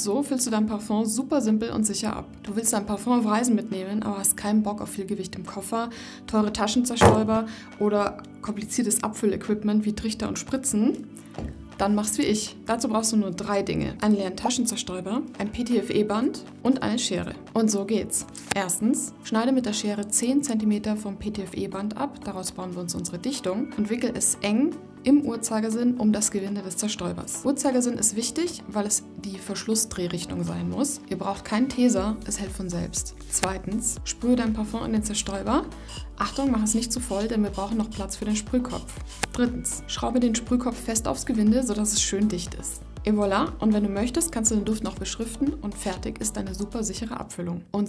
So füllst du dein Parfum super simpel und sicher ab. Du willst dein Parfum auf Reisen mitnehmen, aber hast keinen Bock auf viel Gewicht im Koffer, teure Taschenzerstäuber oder kompliziertes Abfüllequipment wie Trichter und Spritzen? Dann mach's wie ich. Dazu brauchst du nur 3 Dinge. Einen leeren Taschenzerstäuber, ein PTFE-Band und eine Schere. Und so geht's. Erstens, schneide mit der Schere 10 cm vom PTFE-Band ab, daraus bauen wir uns unsere Dichtung und wickel es eng im Uhrzeigersinn um das Gewinde des Zerstäubers. Uhrzeigersinn ist wichtig, weil es die Verschlussdrehrichtung sein muss. Ihr braucht keinen Teser, es hält von selbst. Zweitens, sprühe dein Parfum in den Zerstäuber. Achtung, mach es nicht zu voll, denn wir brauchen noch Platz für den Sprühkopf. Drittens, schraube den Sprühkopf fest aufs Gewinde, sodass es schön dicht ist. Et voilà, und wenn du möchtest, kannst du den Duft noch beschriften und fertig ist deine super sichere Abfüllung. Und